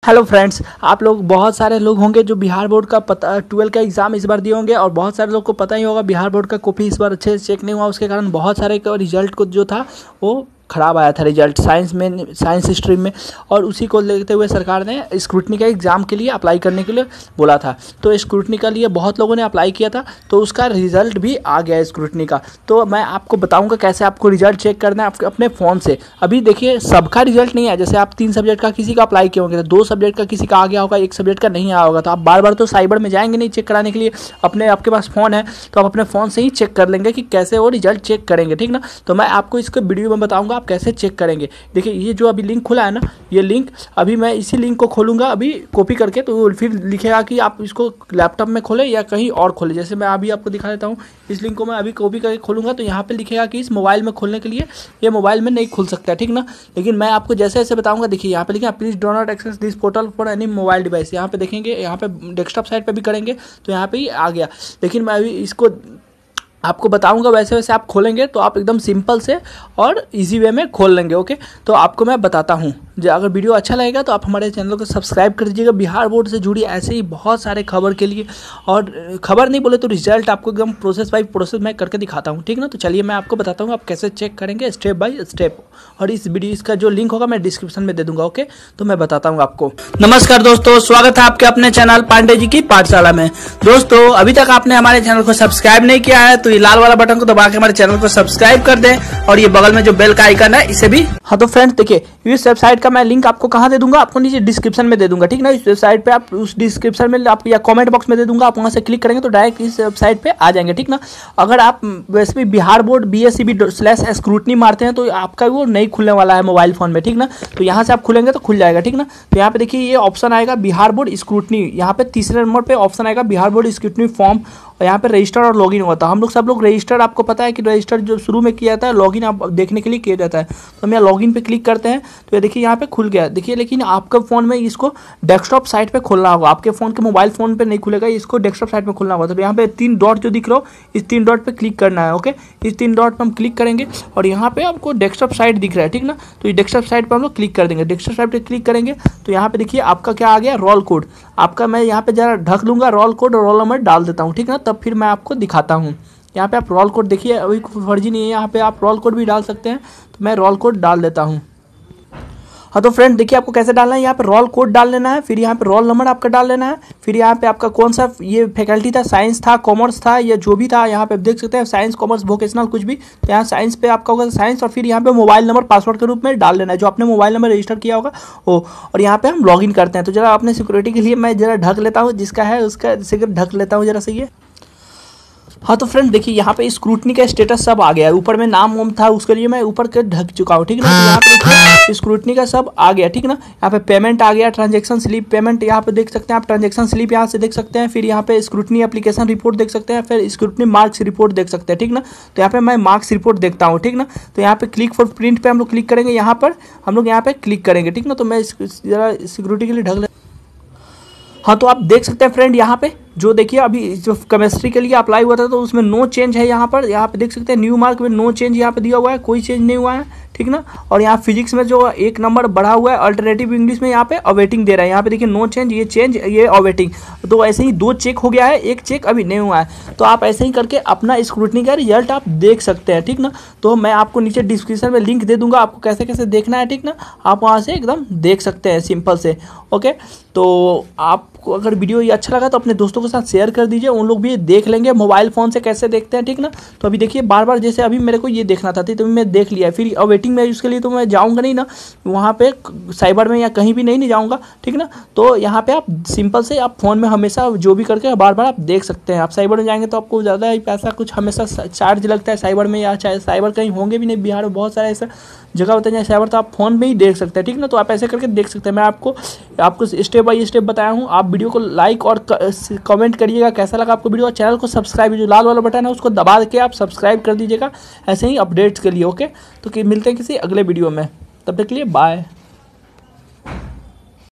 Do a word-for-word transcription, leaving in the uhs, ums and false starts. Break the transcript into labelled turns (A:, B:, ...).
A: Hello friends, आप लोग बहुत सारे लोग होंगे जो बिहार बोर्ड का पता ट्वेल्व का एग्ज़ाम इस बार दिए होंगे और बहुत सारे लोग को पता ही होगा बिहार बोर्ड का कॉपी इस बार अच्छे से चेक नहीं हुआ। उसके कारण बहुत सारे का रिजल्ट को जो था वो ख़राब आया था रिजल्ट साइंस में, साइंस स्ट्रीम में। और उसी को लेते हुए सरकार ने स्क्रूटनी का एग्ज़ाम के लिए अप्लाई करने के लिए बोला था। तो स्क्रूटनी के लिए बहुत लोगों ने अप्लाई किया था, तो उसका रिज़ल्ट भी आ गया स्क्रूटनी का। तो मैं आपको बताऊंगा कैसे आपको रिजल्ट चेक करना है आपके अपने फ़ोन से। अभी देखिए, सबका रिजल्ट नहीं आया। जैसे आप तीन सब्जेक्ट का किसी का अप्लाई किए होंगे, तो दो सब्जेक्ट का किसी का आ गया होगा, एक सब्जेक्ट का नहीं आया होगा। तो आप बार बार तो साइबर में जाएंगे नहीं चेक कराने के लिए। अपने आपके पास फ़ोन है तो आप अपने फ़ोन से ही चेक कर लेंगे कि कैसे वो रिजल्ट चेक करेंगे, ठीक ना। तो मैं आपको इसको वीडियो में बताऊँगा आप कैसे चेक करेंगे। देखिए, ये जो अभी लिंक खुला है ना, ये लिंक अभी मैं इसी लिंक को खोलूंगा अभी कॉपी करके, तो फिर लिखेगा कि आप इसको लैपटॉप में खोलें या कहीं और खोलें। जैसे मैं अभी आपको दिखा देता हूँ, इस लिंक को मैं अभी कॉपी करके खोलूंगा तो यहाँ पे लिखेगा कि इस मोबाइल में खोलने के लिए ये मोबाइल में नहीं खुल सकता है, ठीक ना। लेकिन मैं आपको जैसे जैसे बताऊंगा, देखिए यहाँ पे लिखा please do not access this portal for any mobile device. यहाँ पे देखेंगे, यहाँ पे डेस्कटॉप साइड पे भी करेंगे तो यहाँ पे ही आ गया। लेकिन मैं अभी इसको आपको बताऊंगा वैसे वैसे आप खोलेंगे तो आप एकदम सिंपल से और इजी वे में खोल लेंगे। ओके, तो आपको मैं बताता हूँ। जो अगर वीडियो अच्छा लगेगा तो आप हमारे चैनल को सब्सक्राइब कर दीजिएगा। बिहार बोर्ड से जुड़ी ऐसे ही बहुत सारे खबर के लिए, और खबर नहीं बोले तो रिजल्ट आपको एकदम प्रोसेस बाई प्रोसेस मैं करके दिखाता हूँ, ठीक ना। तो चलिए मैं आपको बताता हूँ आप कैसे चेक करेंगे स्टेप बाय स्टेप। और इस वीडियो इसका जो लिंक होगा मैं डिस्क्रिप्शन में दे दूंगा। ओके, तो मैं बताता हूँ आपको। नमस्कार दोस्तों, स्वागत है आपके अपने चैनल पांडे जी की पाठशाला में। दोस्तों, अभी तक आपने हमारे चैनल को सब्सक्राइब नहीं किया है तो ये लाल वाला बटन को दबा के हमारे चैनल को सब्सक्राइब कर दें, और ये बगल में जो बेल का आइकन है इसे भी। हाँ तो फ्रेंड्स देखिए, इस वेबसाइट का मैं लिंक आपको कहाँ दे दूंगा, आपको नीचे डिस्क्रिप्शन में दे दूंगा, ठीक ना। इस वेबसाइट पे आप उस डिस्क्रिप्शन में आप या कमेंट बॉक्स में दे दूंगा, आप वहाँ से क्लिक करेंगे तो डायरेक्ट इस वेबसाइट पे आ जाएंगे, ठीक ना। अगर आप वैसे भी Bihar board B S C B slash scrutiny मारते हैं तो आपका वो नहीं खुलने वाला है मोबाइल फोन में, ठीक ना। तो यहाँ से आप खुलेंगे तो खुल जाएगा, ठीक ना। तो यहाँ पे देखिए ये ऑप्शन आएगा बिहार बोर्ड स्क्रूटनी, यहाँ पे तीसरे नंबर पे ऑप्शन आएगा बिहार बोर्ड स्क्रूटनी फॉर्म, और यहाँ पे रजिस्टर और लॉगिन होता है। हम लोग सब लोग रजिस्टर, आपको पता है कि रजिस्टर जो शुरू में किया जाता है, लॉगिन आप देखने के लिए किया जाता है। तो हम यहाँ लॉगिन पे क्लिक करते हैं तो ये देखिए यहाँ पे खुल गया। देखिए, लेकिन आपका फ़ोन में इसको डेस्कटॉप साइट पे खोलना होगा, आपके फ़ोन के मोबाइल फ़ोन पे नहीं खुलेगा, इसको डेस्कटॉप साइट पे खोलना होगा। तो यहाँ पे तीन डॉट जो दिख रहा हो, इस तीन डॉट पे क्लिक करना है। ओके, इस तीन डॉट पे हम क्लिक करेंगे और यहाँ पे आपको डेस्कटॉप साइट दिख रहा है, ठीक ना। तो ये डेस्कटॉप साइट पर हम लोग क्लिक कर देंगे। डेस्कटॉप साइट पर क्लिक करेंगे तो यहाँ पे देखिए आपका क्या आ गया, रोल कोड। आपका मैं यहाँ पे जरा ढक लूँगा, रोल कोड और रोल नंबर डाल देता हूँ, ठीक ना। तब फिर मैं आपको दिखाता हूँ। यहाँ पे आप रोल कोड देखिए, अभी फर्जी नहीं है, यहाँ पे आप रोल कोड भी डाल सकते हैं। तो मैं रोल कोड डाल देता हूँ। हाँ तो फ्रेंड देखिए आपको कैसे डालना है, यहाँ पे रोल कोड डाल लेना है, फिर यहाँ पे रोल नंबर आपका डाल लेना है, फिर यहाँ पे आपका कौन सा ये फैकल्टी था, साइंस था, कॉमर्स था, या जो भी था, यहाँ पे देख सकते हैं साइंस, कॉमर्स, वोकेशनल कुछ भी। तो यहाँ साइंस पे आपका होगा साइंस, और फिर यहाँ पे मोबाइल नंबर पासवर्ड के रूप में डाल लेना है, जो आपने मोबाइल नंबर रजिस्टर किया होगा वो। और यहाँ पे हम लॉगिन करते हैं। तो जरा अपने सिक्योरिटी के लिए मैं जरा ढक लेता हूँ, जिसका है उसका ढक लेता हूँ जरा सही है। हाँ तो फ्रेंड देखिए यहाँ पे स्क्रूटनी का स्टेटस सब आ गया है। ऊपर में नाम वाम था, उसके लिए मैं ऊपर के ढक चुका हूँ, ठीक ना। तो यहाँ पे देखिए स्क्रूटनी का सब आ गया, ठीक ना। यहाँ पे पेमेंट आ गया, ट्रांजैक्शन स्लिप पेमेंट यहाँ पे देख सकते हैं आप, ट्रांजैक्शन स्लिप यहाँ से देख सकते हैं। फिर यहाँ पे स्क्रूटनी एप्लीकेशन रिपोर्ट देख सकते हैं, फिर स्क्रूटनी मार्क्स रिपोर्ट देख सकते हैं, ठीक ना। तो यहाँ पे मैं मार्क्स रिपोर्ट देखता हूँ, ठीक ना। तो यहाँ पे क्लिक फॉर प्रिंट पे हम लोग क्लिक करेंगे, यहाँ पर हम लोग यहाँ पे क्लिक करेंगे, ठीक ना। तो मैं जरा सिक्योरिटी के लिए ढक ले। हाँ तो आप देख सकते हैं फ्रेंड, यहाँ पे जो देखिए अभी जो केमिस्ट्री के लिए अप्लाई हुआ था तो उसमें नो चेंज है। यहाँ पर यहाँ पे देख सकते हैं न्यू मार्क में नो चेंज यहाँ पे दिया हुआ है, कोई चेंज नहीं हुआ है, ठीक ना। और यहाँ फिजिक्स में जो एक नंबर बढ़ा हुआ है, अल्टरनेटिव इंग्लिश में यहाँ पे अवेटिंग दे रहा है। यहाँ पे देखिए नो चेंज, ये चेंज, ये अवेटिंग। तो ऐसे ही दो चेक हो गया है, एक चेक अभी नहीं हुआ है। तो आप ऐसे ही करके अपना स्क्रूटनी का रिजल्ट आप देख सकते हैं, ठीक ना। तो मैं आपको नीचे डिस्क्रिप्शन में लिंक दे दूंगा, आपको कैसे कैसे देखना है, ठीक ना। आप वहाँ से एकदम देख सकते हैं सिंपल से। ओके, तो आपको अगर वीडियो ये अच्छा लगा तो अपने दोस्तों के साथ शेयर कर दीजिए, उन लोग भी देख लेंगे मोबाइल फ़ोन से कैसे देखते हैं, ठीक ना। तो अभी देखिए बार बार जैसे अभी मेरे को ये देखना था तो मैं देख लिया, फिर वेटिंग में उसके लिए तो मैं जाऊंगा नहीं ना वहाँ पे साइबर में, या कहीं भी नहीं नहीं जाऊँगा, ठीक ना। तो यहाँ पे आप सिंपल से आप फ़ोन में हमेशा जो भी करके बार बार आप देख सकते हैं। आप साइबर में जाएंगे तो आपको ज़्यादा ही पैसा कुछ हमेशा चार्ज लगता है साइबर में, या चाहे साइबर कहीं होंगे भी नहीं, बिहार में बहुत सारे ऐसा जगह होते हैं जहाँ साइबर, तो आप फोन में ही देख सकते हैं, ठीक ना। तो आप ऐसे करके देख सकते हैं। मैं आपको आपको स्टेप बाय स्टेप बताया हूँ। आप वीडियो को लाइक और कमेंट करिएगा कैसा लगा आपको वीडियो। चैनल को सब्सक्राइब, जो लाल वाला बटन है उसको दबा के आप सब्सक्राइब कर दीजिएगा ऐसे ही अपडेट्स के लिए। ओके, तो मिलते हैं किसी अगले वीडियो में, तब तक के लिए बाय।